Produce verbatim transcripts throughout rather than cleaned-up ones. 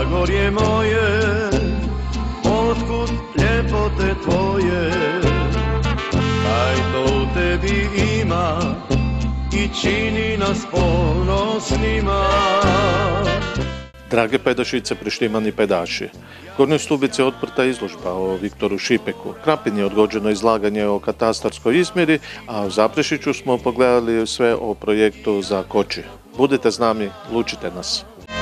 Zagorje moje, otkud ljepote tvoje, kaj to u tebi ima i čini nas ponosnima. Drage pedašice, prištimani pedaši, Gornjoj Stubici je otprta izložba o Viktoru Šipeku. Krapini je odgođeno izlaganje o katastarskoj izmjeri, a u Zaprešiću smo pogledali sve o projektu za Koči. Budite s nami, lučite nas.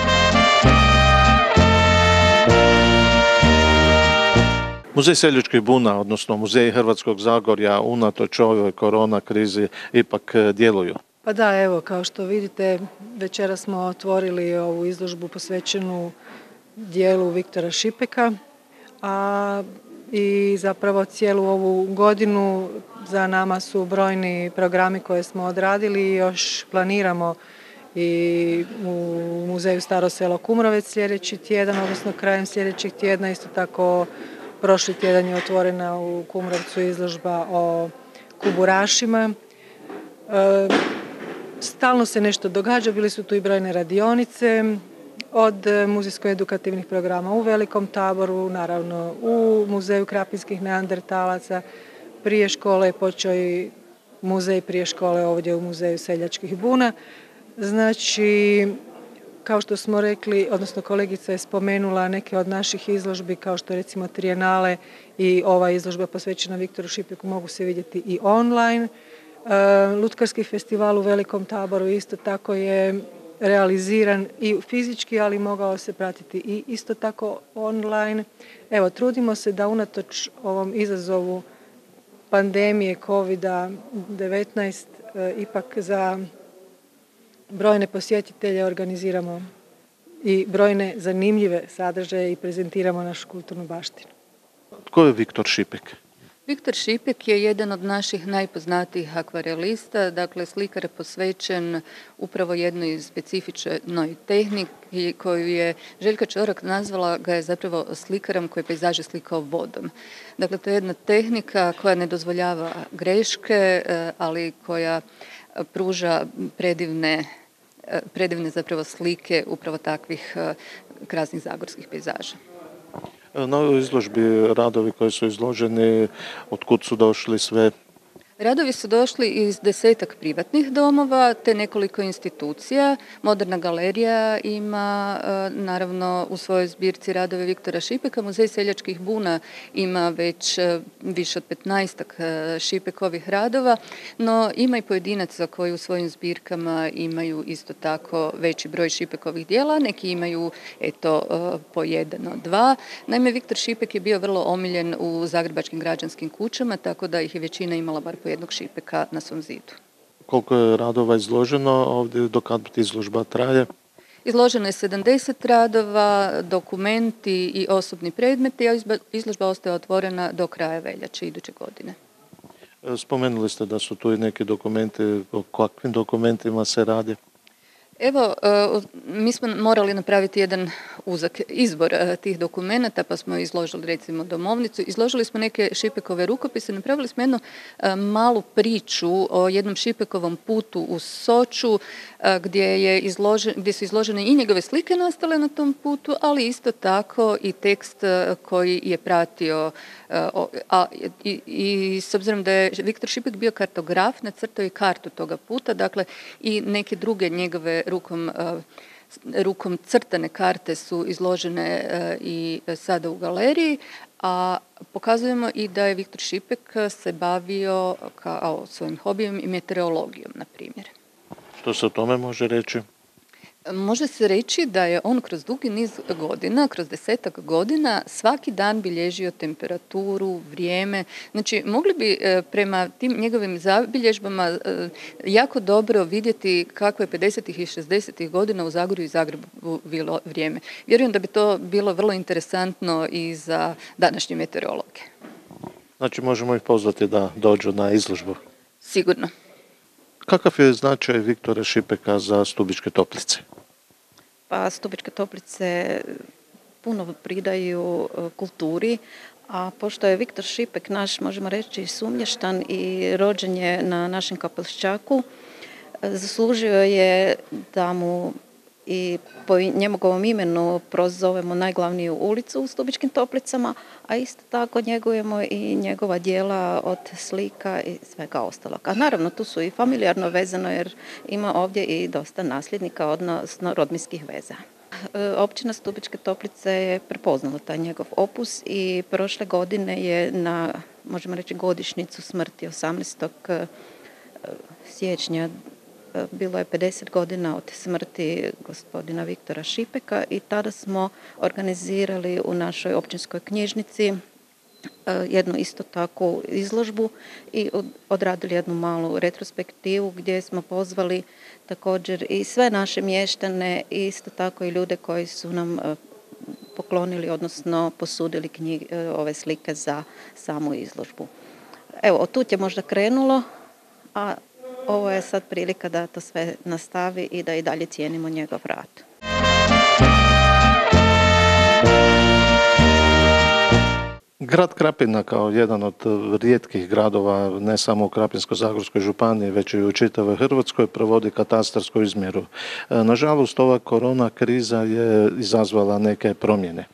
Muzej seljačkih buna, odnosno Muzej Hrvatskog Zagorja, unatoč ovoj korona krizi ipak djeluju. Pa da, evo, kao što vidite, večera smo otvorili ovu izložbu posvećenu dijelu Viktora Šipeka, a i zapravo cijelu ovu godinu za nama su brojni programi koje smo odradili i još planiramo i u Muzeju Staro selo Kumrovec sljedeći tjedan, odnosno krajem sljedećeg tjedna. Isto tako prošli tjedan je otvorena u Kumrovcu izložba o kuburašima. E, Stalno se nešto događa, bili su tu i brojne radionice, od muzejsko-edukativnih programa u Velikom Taboru, naravno u Muzeju krapinskih neandertalaca. Prije škole je počeo i muzej prije škole ovdje u Muzeju seljačkih buna. Znači, kao što smo rekli, odnosno kolegica je spomenula neke od naših izložbi, kao što recimo Trijenale i ova izložba posvećena Viktoru Šipeku mogu se vidjeti i online. Lutkarski festival u Velikom Taboru isto tako je realiziran i fizički, ali mogao se pratiti i isto tako online. Evo, trudimo se da unatoč ovom izazovu pandemije kovida devetnaest ipak za brojne posjetitelje organiziramo i brojne zanimljive sadržaje i prezentiramo našu kulturnu baštinu. Tko je Viktor Šipek? Viktor Šipek je jedan od naših najpoznatijih akvarelista, dakle slikar je posvećen upravo jednoj specifičnoj tehniki koju je Željka Čorak nazvala ga je zapravo slikarom koji pejzaže slikao vodom. Dakle, to je jedna tehnika koja ne dozvoljava greške, ali koja pruža predivne, predivne zapravo slike upravo takvih krasnih zagorskih pejzaža. Na ovoj izložbi radovi koji su izloženi, otkud su došli sve? Radovi su došli iz desetak privatnih domova te nekoliko institucija. Moderna galerija ima naravno u svojoj zbirci radove Viktora Šipeka. Muzej seljačkih buna ima već više od petnaestak Šipekovih radova, no ima i pojedinaca koji u svojim zbirkama imaju isto tako veći broj Šipekovih dijela, neki imaju eto po jedno, dva. Naime, Viktor Šipek je bio vrlo omiljen u zagrebačkim građanskim kućama, tako da ih je većina imala bar po jednog Šipeka na svom zidu. Koliko je radova izloženo ovdje, do kad izložba traje? Izloženo je sedamdeset radova, dokumenti i osobni predmeti, a izložba ostaje otvorena do kraja veljače iduće godine. Spomenuli ste da su tu i neki dokumenti, o kakvim dokumentima se radi? Evo, mi smo morali napraviti jedan uzak izbor tih dokumenata, pa smo izložili recimo domovnicu, izložili smo neke Šipekove rukopise, napravili smo jednu malu priču o jednom Šipekovom putu u Soču, gdje, je izložen, gdje su izložene i njegove slike nastale na tom putu, ali isto tako i tekst koji je pratio. A, i, i s obzirom da je Viktor Šipek bio kartograf, nacrtao i kartu toga puta, dakle i neke druge njegove rukom, rukom crtane karte su izložene i sada u galeriji, a pokazujemo i da je Viktor Šipek se bavio kao svojim hobijem i meteorologijom, na primjer. Što se o tome može reći? Može se reći da je on kroz dugi niz godina, kroz desetak godina, svaki dan bilježio temperaturu, vrijeme. Znači, mogli bi prema tim njegovim zabilježbama jako dobro vidjeti kako je pedesetih i šezdesetih godina u Zagorju i Zagrebu bilo vrijeme. Vjerujem da bi to bilo vrlo interesantno i za današnje meteorologe. Znači, možemo ih pozvati da dođu na izložbu? Sigurno. Kakav je značaj Viktora Šipeka za Stubičke Toplice? Pa Stubičke Toplice puno pridaju kulturi, a pošto je Viktor Šipek naš, možemo reći, sumještan i rođen je na našem Kapelšćaku, zaslužio je da mu i po njegovom imenu prozovemo najglavniju ulicu u Stubičkim Toplicama, a isto tako njegujemo i njegova djela od slika i svega ostalog. A naravno tu su i familijarno vezano jer ima ovdje i dosta nasljednika, odnosno rodbinskih veza. Općina Stubičke Toplice je prepoznala taj njegov opus i prošle godine je na, možemo reći, godišnjicu smrti osamnaestog siječnja bilo je pedeset godina od smrti gospodina Viktora Šipeka i tada smo organizirali u našoj općinskoj knjižnici jednu isto takvu izložbu i odradili jednu malu retrospektivu gdje smo pozvali također i sve naše mještane i isto tako i ljude koji su nam poklonili, odnosno posudili knjige, ove slike za samu izložbu. Evo, od tud je možda krenulo, a ovo je sad prilika da to sve nastavi i da i dalje cijenimo njegov rad. Grad Krapina kao jedan od rijetkih gradova, ne samo u Krapinsko-zagorskoj županiji, već i u čitavoj Hrvatskoj, provodi katastarsku izmjeru. Nažalost, ova korona kriza je izazvala neke promjene.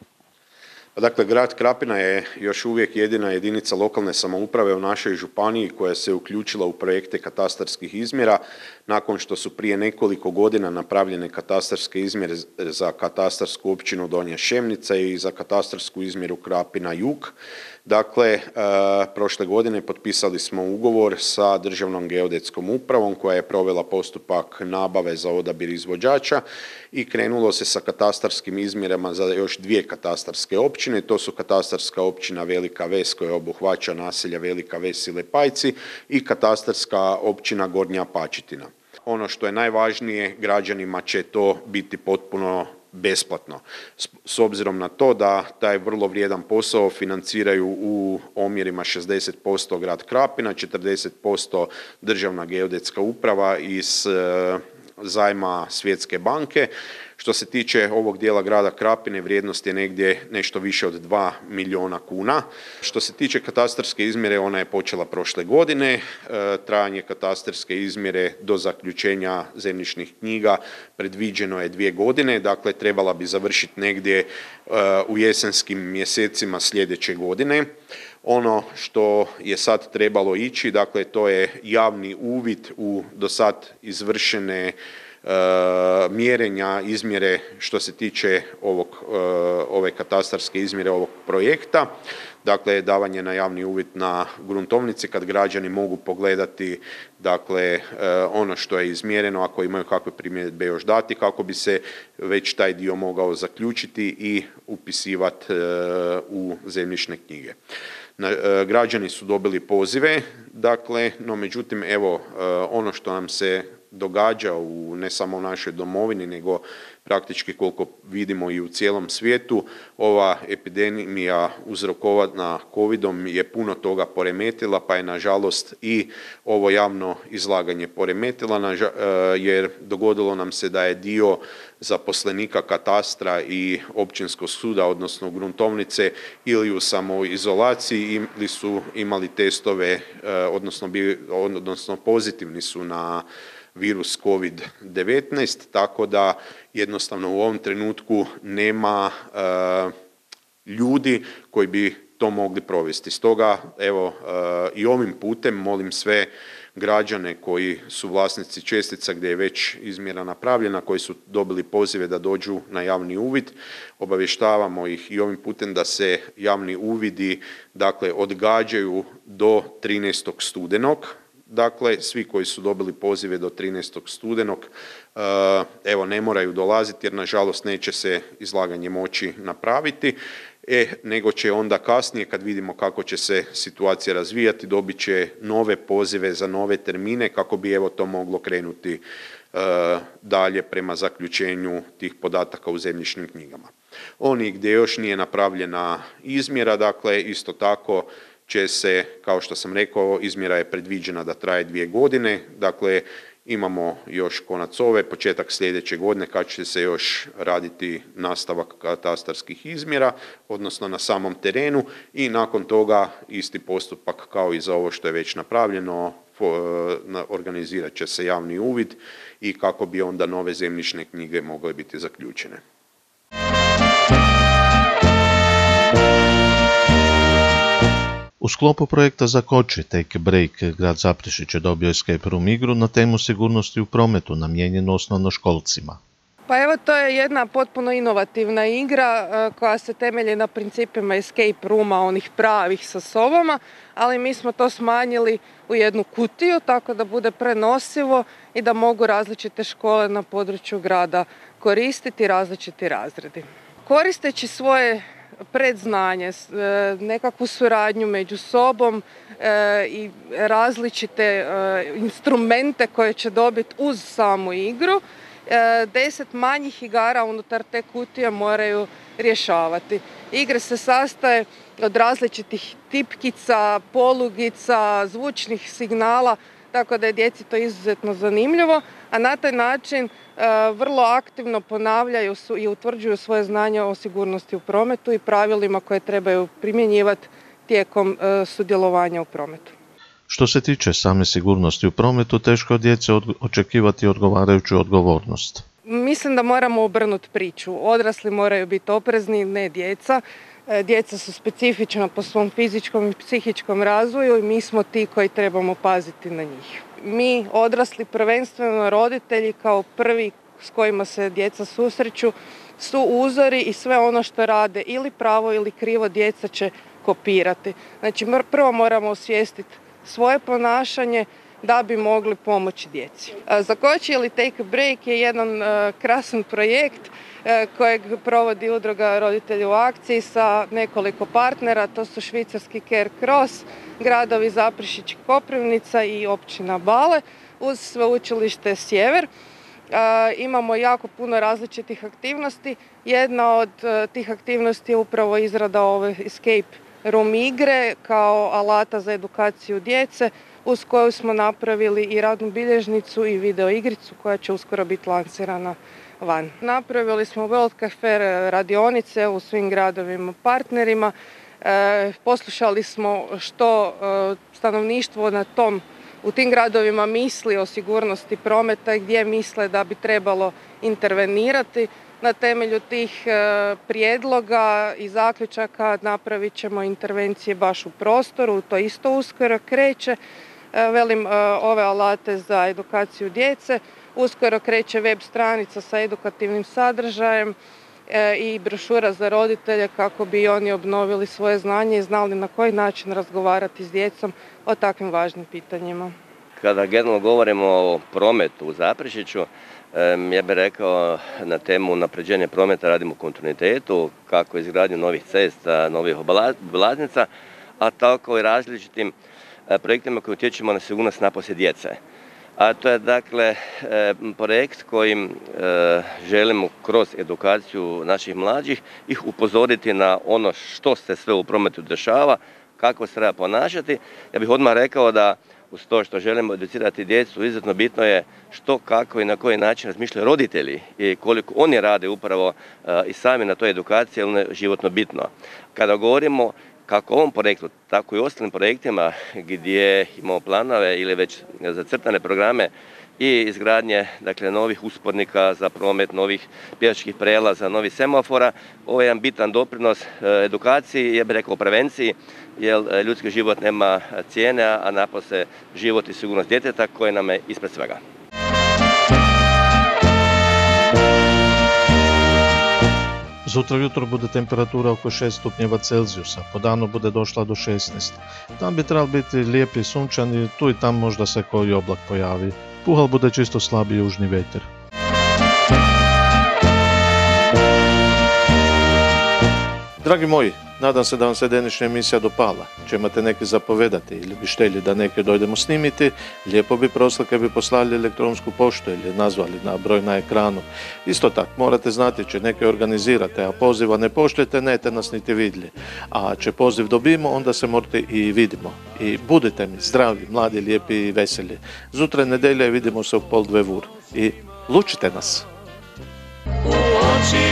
Dakle, grad Krapina je još uvijek jedina jedinica lokalne samouprave u našoj županiji koja se uključila u projekte katastarskih izmjera nakon što su prije nekoliko godina napravljene katastarske izmjere za katastarsku općinu Donja Šemnica i za katastarsku izmjeru Krapina Jug. Dakle, e, prošle godine potpisali smo ugovor sa Državnom geodetskom upravom koja je provela postupak nabave za odabir izvođača i krenulo se sa katastarskim izmjerama za još dvije katastarske općine. To su katastarska općina Velika Ves koja obuhvaća naselja Velika Ves i Lepajci i katastarska općina Gornja Pačitina. Ono što je najvažnije, građanima će to biti potpuno besplatno. S obzirom na to da taj vrlo vrijedan posao financiraju u omjerima šezdeset posto grad Krapina, četrdeset posto Državna geodetska uprava iz e, zajma Svjetske banke. Što se tiče ovog dijela grada Krapine, vrijednost je negdje nešto više od dva milijuna kuna. Što se tiče katastarske izmjere, ona je počela prošle godine. E, trajanje katastarske izmjere do zaključenja zemljišnih knjiga predviđeno je dvije godine, dakle trebala bi završiti negdje e, u jesenskim mjesecima sljedeće godine. Ono što je sad trebalo ići, dakle to je javni uvid u do sad izvršene Uh, mjerenja, izmjere što se tiče ovog, uh, ove katastarske izmjere ovog projekta. Dakle, davanje na javni uvid na gruntovnici kad građani mogu pogledati dakle, uh, ono što je izmjereno, ako imaju kakve primjedbe još dati, kako bi se već taj dio mogao zaključiti i upisivati uh, u zemljišne knjige. Na, uh, građani su dobili pozive, dakle, no međutim, evo, uh, ono što nam se događa u, ne samo u našoj domovini, nego praktički koliko vidimo i u cijelom svijetu, ova epidemija uzrokovana covidom je puno toga poremetila, pa je nažalost i ovo javno izlaganje poremetila, jer dogodilo nam se da je dio zaposlenika katastra i općinskog suda, odnosno gruntovnice, ili u samoizolaciji ili su imali testove, odnosno, odnosno pozitivni su na virus kovid devetnaest, tako da jednostavno u ovom trenutku nema uh, ljudi koji bi to mogli provesti. Stoga, evo, uh, i ovim putem molim sve građane koji su vlasnici čestica gdje je već izmjera napravljena, koji su dobili pozive da dođu na javni uvid, obavještavamo ih i ovim putem da se javni uvidi dakle, odgađaju do trinaestog studenog. Dakle, svi koji su dobili pozive do trinaestog studenog, evo, ne moraju dolaziti jer nažalost neće se izlaganje moći napraviti, e, nego će onda kasnije kad vidimo kako će se situacija razvijati, dobit će nove pozive za nove termine kako bi evo to moglo krenuti e, dalje prema zaključenju tih podataka u zemljišnim knjigama. Oni gdje još nije napravljena izmjera, dakle, isto tako će se, kao što sam rekao, izmjera je predviđena da traje dvije godine, dakle imamo još konac ove, početak sljedeće godine kad će se još raditi nastavak katastarskih izmjera, odnosno na samom terenu i nakon toga isti postupak kao i za ovo što je već napravljeno, organizirat će se javni uvid i kako bi onda nove zemljišne knjige mogle biti zaključene. U sklopu projekta Zakoči Take a Break, grad Zaprešić je dobio escape room igru na temu sigurnosti u prometu namijenjenu osnovnoškolcima. Pa evo, to je jedna potpuno inovativna igra koja se temelji na principima escape rooma, onih pravih sa sobama, ali mi smo to smanjili u jednu kutiju tako da bude prenosivo i da mogu različite škole na području grada koristiti, različiti razredi. Koristeći svoje predznanje, nekakvu suradnju među sobom i različite instrumente koje će dobiti uz samu igru, deset manjih igara unutar te kutije moraju rješavati. Igre se sastaje od različitih tipkica, polugica, zvučnih signala, tako da je djeci to izuzetno zanimljivo, a na taj način vrlo aktivno ponavljaju i utvrđuju svoje znanje o sigurnosti u prometu i pravilima koje trebaju primjenjivati tijekom sudjelovanja u prometu. Što se tiče same sigurnosti u prometu, teško od djece očekivati odgovarajuću odgovornost. Mislim da moramo obrnuti priču. Odrasli moraju biti oprezni, ne djeca. Djeca su specifična po svom fizičkom i psihičkom razvoju i mi smo ti koji trebamo paziti na njih. Mi, odrasli, prvenstveno roditelji, kao prvi s kojima se djeca susreću, su uzori i sve ono što rade ili pravo ili krivo djeca će kopirati. Znači, prvo moramo osvijestiti svoje ponašanje da bi mogli pomoći djeci. Zakoči ili Take a Break je jedan krasan projekt kojeg provodi udruga Roditelji u akciji sa nekoliko partnera, to su švicarski Care Cross, gradovi Zaprešić i Koprivnica i općina Bale uz sveučilište Sjever. Imamo jako puno različitih aktivnosti. Jedna od tih aktivnosti je upravo izrada ove escape room igre kao alata za edukaciju djece, uz koju smo napravili i radnu bilježnicu i video igricu koja će uskoro biti lansirana van. Napravili smo World Cafe radionice u svim gradovima partnerima, e, poslušali smo što e, stanovništvo na tom, u tim gradovima misli o sigurnosti prometa i gdje misle da bi trebalo intervenirati. Na temelju tih prijedloga i zaključaka napravit ćemo intervencije baš u prostoru, to isto uskoro kreće. Velim, ove alate za edukaciju djece. Uskoro kreće web stranica sa edukativnim sadržajem i brošura za roditelje kako bi oni obnovili svoje znanje i znali na koji način razgovarati s djecom o takvim važnim pitanjima. Kada generalno govorimo o prometu u Zaprešiću, ja bih rekao na temu unapređenja prometa radimo u kontinuitetu, kako izgradnju novih cesta, novih obilaznica, a tako i različitim projektima koji utječemo na sigurnost napose djece. A to je dakle projekt kojim želimo kroz edukaciju naših mlađih ih upozoriti na ono što se sve u prometu dešava, kako se treba ponašati. Ja bih odmah rekao da uz to što želimo educirati djecu, izuzetno bitno je što, kako i na koji način razmišljaju roditelji i koliko oni rade upravo i sami na toj edukaciji, jer je životno bitno. Kada govorimo kako o ovom projektu, tako i o ostalim projektima gdje imamo planove ili već zacrtane programe i izgradnje dakle, novih uspornika za promet, novih pješačkih prelaza, novih semafora. Ovo je jedan bitan doprinos edukaciji, ja bih rekao prevenciji, jer ljudski život nema cijene, a napose život i sigurnost djeteta koje nam je ispred svega. Zutra jutro bude temperatura oko šest stupnjeva Celzijusa, po danu bude došla do šesnaest. Dan bi trebal biti lijep i sunčan i tu i tam možda se koji oblak pojavi. Puhal bude čisto slabi južni veter. Dragi moji, nadam se da vam se današnja emisija dopala. Če imate neke zapovedati ili bi štelji da neke dojdemo snimiti, lijepo bi prosili kad bi poslali elektronsku poštu ili nazvali na broj na ekranu. Isto tako, morate znati, če neke organizirate, a poziva ne pošljete, nete nas niti vidli. A če poziv dobimo, onda se morate i vidimo. I budite mi zdravi, mladi, lijepi i veseli. Zutra je nedelja i vidimo se u pol dve vur. I lučite nas! U oči